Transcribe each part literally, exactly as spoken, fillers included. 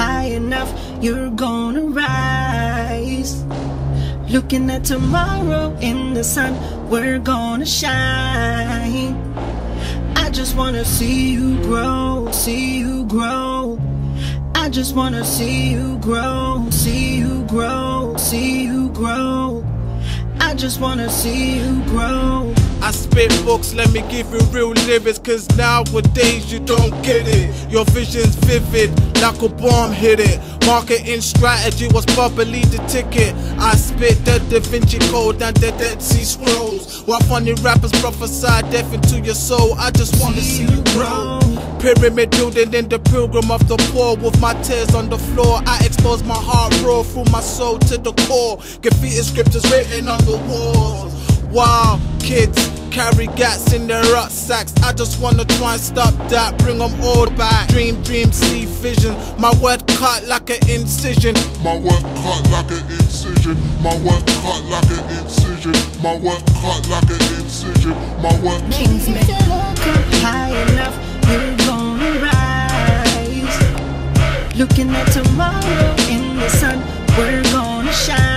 high enough, you're gonna rise. Looking at tomorrow in the sun, we're gonna shine. I just wanna see you grow, see you grow. I just wanna see you grow, see you grow, see you grow. I just wanna see you grow. I spit books, let me give you real lyrics, cause nowadays you don't get it. Your vision's vivid, like a bomb hit it. Marketing strategy was probably the ticket. I spit the Da Vinci Code and the Dead Sea Scrolls, while funny rappers prophesy death into your soul. I just wanna see you grow. Pyramid building in the pilgrim of the poor. With my tears on the floor, I expose my heart raw through my soul to the core. Graffiti scriptures written on the walls. Wow, kids carry gats in their rucksacks. I just wanna try and stop that, bring them all back. Dream, dream, see vision. My word cut like an incision. My word cut like an incision. My word cut like an incision. My word cut like an incision. My word. Kingsman, look up high enough, you're gonna rise. Looking at tomorrow in the sun, we're gonna shine.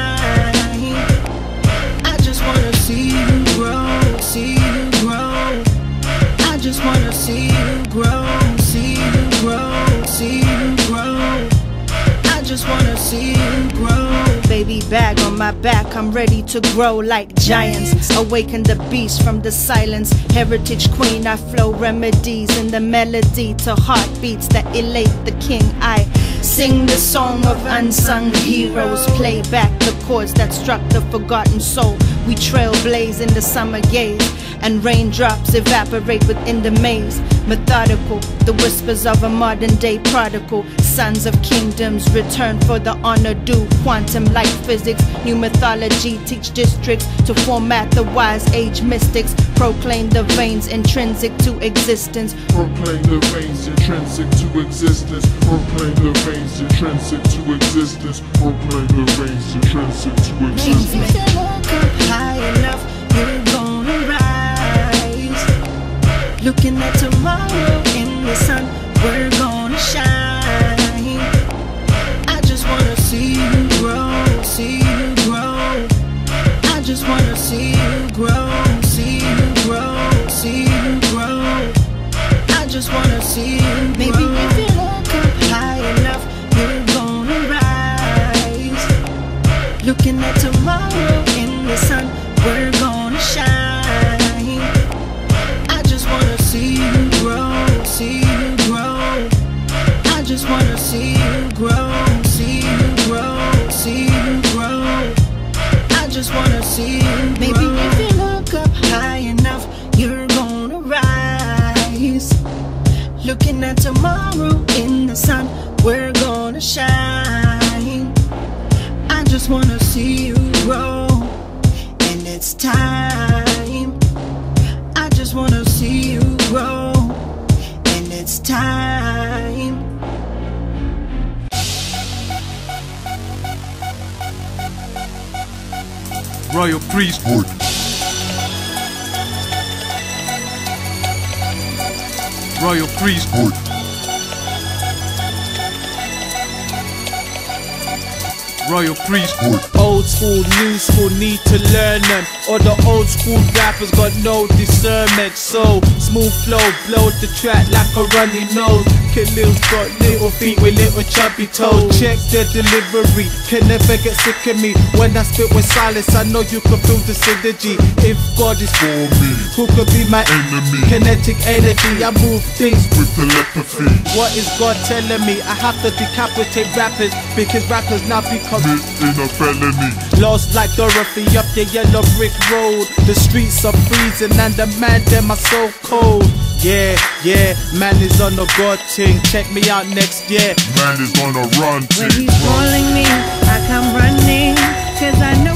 I just wanna see you grow, see you grow. I just wanna see you grow, see you grow, see you grow. I just wanna see you grow. Baby bag on my back, I'm ready to grow like giants. Awaken the beast from the silence. Heritage queen, I flow remedies in the melody to heartbeats that elate the king. I sing the song of unsung heroes. Play back the chords that struck the forgotten soul. We trailblaze in the summer gaze, and raindrops evaporate within the maze. Methodical, the whispers of a modern day prodigal. Sons of kingdoms return for the honor due. Quantum light physics, new mythology teach districts to format the wise age mystics. Proclaim the veins intrinsic to existence. Proclaim the veins intrinsic to existence. Proclaim the veins intrinsic to existence. Proclaim the veins intrinsic to existence. Look up high enough, you're gonna rise. Looking at tomorrow in the sun, we're gonna shine. I just wanna see you grow, see you grow. I just wanna see you grow, see you grow, see you grow. I just wanna see you grow. Maybe if you look up high enough, you're gonna rise. Looking at tomorrow in the sun, we're gonna shine. I just wanna see you grow, see you grow. I just wanna see you grow, see you grow, see you grow. I just wanna see you grow. Maybe if you look up high enough, you're gonna rise. Looking at tomorrow in the sun, we're gonna shine. I just wanna see you grow, and it's time. I just wanna see you grow, and it's time. Royal Priesthood. Royal Priesthood. Royal Priesthood. Old school, new school, need to learn them. Or the old school rappers got no discernment. So smooth flow, blow the track like a runny nose. Khalil's got little feet with little chubby toes. Check the delivery, can never get sick of me. When I spit with silence, I know you can feel the synergy. If God is for me, who could be my enemy? Kinetic energy, I move things with telepathy. What is God telling me? I have to decapitate rappers, because rappers now become in a felony. Lost like Dorothy up the yellow brick road. The streets are freezing and the man them are so cold. Yeah, yeah, man is on the God thing. Check me out next year. Man is on a run When he's calling me, I come running, cause I know